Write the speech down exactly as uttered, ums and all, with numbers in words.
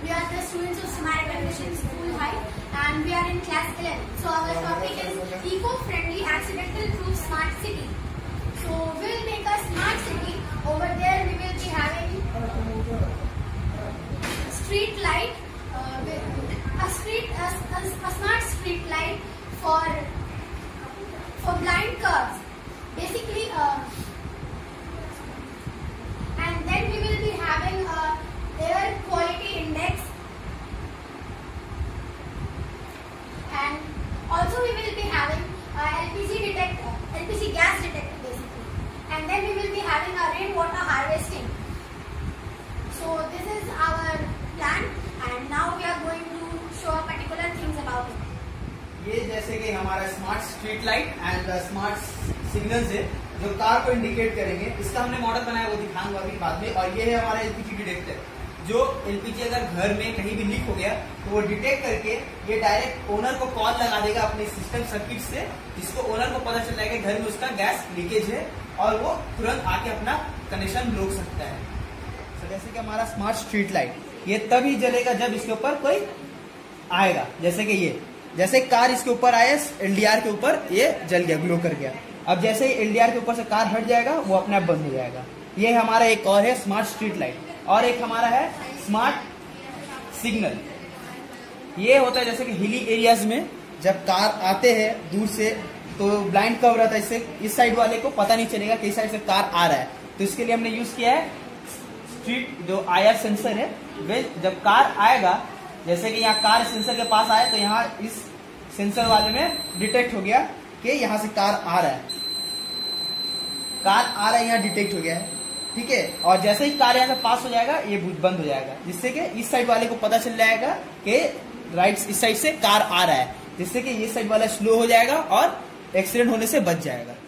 We are the students of Smart Condition School High, and we are in class eleven. So our topic is eco-friendly accidental proof smart city. So we will make a smart city. Over there we will be having street light, uh, a street, a, a, a smart street light for for blind curves. Basically, uh, and then we will be having a air quality index, and also we will be having a L P G detector, L P G gas detector basically, and then we will be having a rainwater harvesting. So this is our plan, and now we are going to show particular things about it. ये जैसे कि हमारा smart street light and smart signals है जो car को indicate करेंगे। इसका हमने मॉडल बनाया, वो दिखाऊंगा अभी बाद में। और ये है हमारा एलपीजी डिटेक्टर, जो एलपीजी अगर घर में कहीं भी लीक हो गया तो वो डिटेक्ट करके ये डायरेक्ट ओनर को कॉल लगा देगा अपने सिस्टम सर्किट से, जिसको ओनर को पता चल जाएगा घर में उसका गैस लीकेज है और वो तुरंत आके अपना कनेक्शन रोक सकता है। तो जैसे कि हमारा स्मार्ट स्ट्रीट लाइट ये तभी जलेगा जब इसके ऊपर कोई आएगा। जैसे कि ये जैसे कार इसके ऊपर आया, एलडीआर के ऊपर ये जल गया, ग्लो कर गया। अब जैसे ही एलडीआर के ऊपर से कार हट जाएगा वो अपने आप बंद हो जाएगा। ये हमारा एक और है स्मार्ट स्ट्रीट लाइट, और एक हमारा है स्मार्ट सिग्नल। ये होता है जैसे कि हिली एरियाज में जब कार आते हैं दूर से तो ब्लाइंड कवर रहता है, इससे इस साइड वाले को पता नहीं चलेगा कि इस साइड से कार आ रहा है। तो इसके लिए हमने यूज किया है स्ट्रीट जो आई आर सेंसर है। वे जब कार आएगा, जैसे कि यहाँ कार सेंसर के पास आए तो यहाँ इस सेंसर वाले में डिटेक्ट हो गया कि यहाँ से कार आ रहा है, कार आ रहा है यहाँ डिटेक्ट हो गया है, ठीक है। और जैसे ही कार यहाँ से पास हो जाएगा ये बंद हो जाएगा, जिससे कि इस साइड वाले को पता चल जाएगा कि राइट इस साइड से कार आ रहा है, जिससे कि ये साइड वाला स्लो हो जाएगा और एक्सीडेंट होने से बच जाएगा।